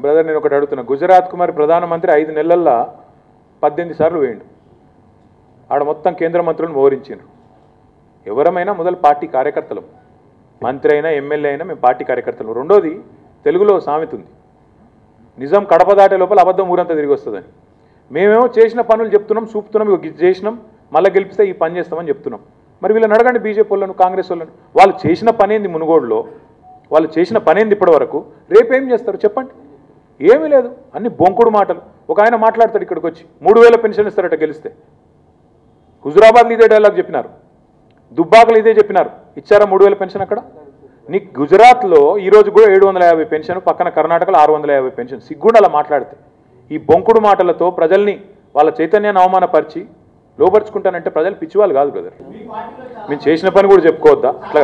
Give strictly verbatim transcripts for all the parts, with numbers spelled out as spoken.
Brother నేను ఒకటి అడుగుతున్నా, గుజరాత్ కుమార్ ప్రధానమంత్రి ఐదు నెలల్లో పద్దెనిమిది సార్లు వేయండు. ఆడ మొత్తం కేంద్ర మంత్రులను మోహరించారు. ఎవరమైనా మొదలు పార్టీ కార్యకర్తలు, మంత్రి అయినా ఎమ్మెల్యే అయినా మేము పార్టీ కార్యకర్తలు. రెండోది, తెలుగులో సామెత ఉంది, నిజం కడప దాటే లోపల అబద్ధం ఊరంతా తిరిగి వస్తుందని. మేమేమో చేసిన పనులు చెప్తున్నాం, చూపుతున్నాం, ఇవి చేసినాం, మళ్ళీ గెలిపిస్తే ఈ పని చేస్తామని చెప్తున్నాం. మరి వీళ్ళని అడగండి, బీజేపీ వాళ్ళను, కాంగ్రెస్ వాళ్ళను, వాళ్ళు చేసిన పనేంది మునుగోడులో, వాళ్ళు చేసిన పనేంది ఇప్పటి వరకు, రేపేం చేస్తారు చెప్పండి? ఏమీ లేదు, అన్ని బొంకుడు మాటలు. ఒక ఆయన మాట్లాడతాడు ఇక్కడికి వచ్చి, మూడు వేల పెన్షన్ ఇస్తారట గెలిస్తే. హుజురాబాద్లో ఇదే డైలాగ్ చెప్పినారు, దుబ్బాకలు ఇదే చెప్పినారు, ఇచ్చారా మూడు వేల పెన్షన్ అక్కడ? నీకు గుజరాత్లో ఈరోజు కూడా ఏడు వందల యాభై పెన్షన్, పక్కన కర్ణాటకలో ఆరు వందల యాభై పెన్షన్. సిగ్గుండి అలా మాట్లాడితే. ఈ బొంకుడు మాటలతో ప్రజల్ని వాళ్ళ చైతన్యాన్ని అవమానపరిచి లోపరుచుకుంటానంటే ప్రజలు పిచ్చివాళ్ళు కాదు బ్రదర్. మేము చేసిన పని కూడా చెప్పుకోవద్దా? అట్లా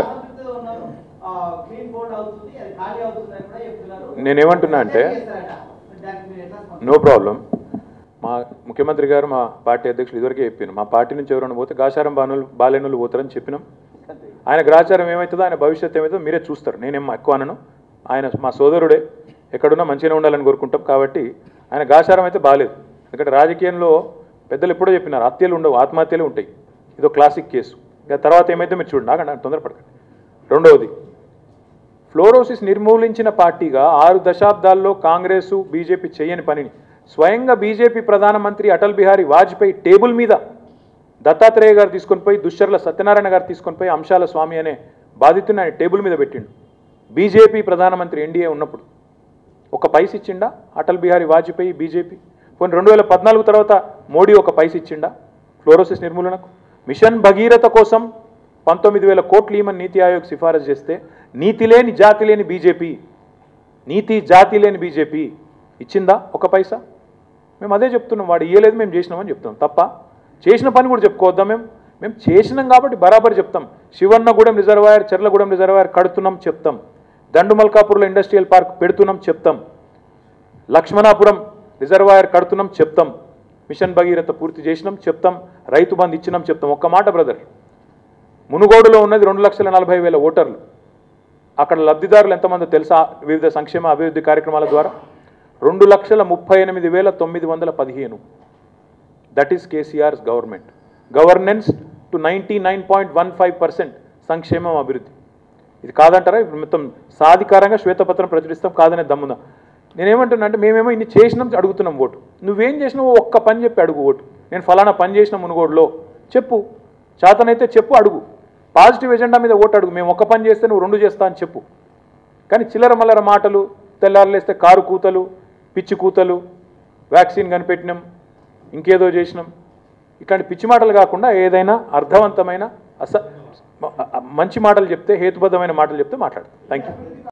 నేనేమంటున్నా అంటే, నో ప్రాబ్లం, మా ముఖ్యమంత్రి గారు మా పార్టీ అధ్యక్షులు ఇదివరకే చెప్పాను, మా పార్టీ నుంచి ఎవరైనా పోతే గాచారం బానులు బాలేనులు పోతారని చెప్పినాం. ఆయన గ్రాచారం ఏమవుతుందో, ఆయన భవిష్యత్తు ఏమవుతుందో మీరే చూస్తారు. నేనేం ఎక్కువ అనను, ఆయన మా సోదరుడే, ఎక్కడున్నా మంచిగానే ఉండాలని కోరుకుంటాం. కాబట్టి ఆయన గాచారం అయితే బాలేదు. ఎందుకంటే రాజకీయంలో పెద్దలు ఎప్పుడో చెప్పినారు, హత్యలు ఉండవు, ఆత్మహత్యలు ఉంటాయి. ఇదో క్లాసిక్ కేసు. ఇక తర్వాత ఏమైతే మీరు చూడండి, నాకంటే తొందరపడకండి. రెండవది, ఫ్లోరోసిస్ నిర్మూలించిన పార్టీగా ఆరు దశాబ్దాల్లో కాంగ్రెసు బీజేపీ చేయని పనిని స్వయంగా బీజేపీ ప్రధానమంత్రి అటల్ బిహారీ వాజ్పేయి టేబుల్ మీద దత్తాత్రేయ గారు తీసుకొని పోయి, దుశ్శర్ల సత్యనారాయణ గారు తీసుకొని పోయి అంశాల స్వామి అనే బాధితుని ఆయన టేబుల్ మీద పెట్టిండు. బీజేపీ ప్రధానమంత్రి ఎన్డీఏ ఉన్నప్పుడు ఒక పైస ఇచ్చిండా అటల్ బిహారీ వాజ్పేయి బీజేపీ? పోనీ రెండు వేల పద్నాలుగు తర్వాత మోడీ ఒక పైస ఇచ్చిండా ఫ్లోరోసిస్ నిర్మూలనకు? మిషన్ భగీరథ కోసం పంతొమ్మిది వేల కోట్లు ఈమని నీతి ఆయోగ్ సిఫారసు చేస్తే, నీతి లేని జాతి లేని బీజేపీ, నీతి జాతి లేని బీజేపీ ఇచ్చిందా ఒక పైసా? మేము అదే చెప్తున్నాం, వాడు ఇయ్యలేదు, మేము చేసినామని చెప్తున్నాం. తప్ప చేసిన పని కూడా చెప్పుకోవద్దాం. మేము మేము చేసినాం కాబట్టి బరాబర్ చెప్తాం. శివన్నగూడెం రిజర్వాయర్, చెర్లగూడెం రిజర్వాయర్ కడుతున్నాం చెప్తాం. దండుమల్కాపూర్లో ఇండస్ట్రియల్ పార్క్ పెడుతున్నాం చెప్తాం. లక్ష్మణాపురం రిజర్వాయర్ కడుతున్నాం చెప్తాం. మిషన్ భగీరథ పూర్తి చేసినాం చెప్తాం. రైతు బంధు ఇచ్చినాం చెప్తాం. ఒక్క మాట బ్రదర్, మునుగోడులో ఉన్నది రెండు లక్షల నలభై వేల ఓటర్లు. అక్కడ లబ్ధిదారులు ఎంతమందో తెలుసా? వివిధ సంక్షేమ అభివృద్ధి కార్యక్రమాల ద్వారా రెండు లక్షల ముప్పై ఎనిమిది వేల తొమ్మిది వందల పదిహేను. That is KCR's government governance to ninety nine point one five percent సంక్షేమం అభివృద్ధి. ఇది కాదంటారా? ఇప్పుడు మొత్తం సాధికారంగా శ్వేతపత్రం ప్రచురిస్తాం, కాదనే దమ్ముందా? నేనేమంటున్నా అంటే, మేమేమో ఇన్ని చేసినాం అడుగుతున్నాం ఓటు. నువ్వేం చేసినావు ఒక్క పని చెప్పి అడుగు ఓటు. నేను ఫలానా పని చేసిన మునుగోడులో చెప్పు, చేతనైతే చెప్పు, అడుగు. పాజిటివ్ ఎజెండా మీద ఓటు అడుగు. మేము ఒక్క పని చేస్తే నువ్వు రెండు చేస్తా అని చెప్పు. కానీ చిల్లర మల్లర మాటలు, తెల్లారులేస్తే కారు కూతలు, పిచ్చి కూతలు, వ్యాక్సిన్ కనిపెట్టినాం, ఇంకేదో చేసినాం, ఇట్లాంటి పిచ్చి మాటలు కాకుండా ఏదైనా అర్థవంతమైన అస మంచి మాటలు చెప్తే, హేతుబద్ధమైన మాటలు చెప్తే మాట్లాడతాం. Thank you.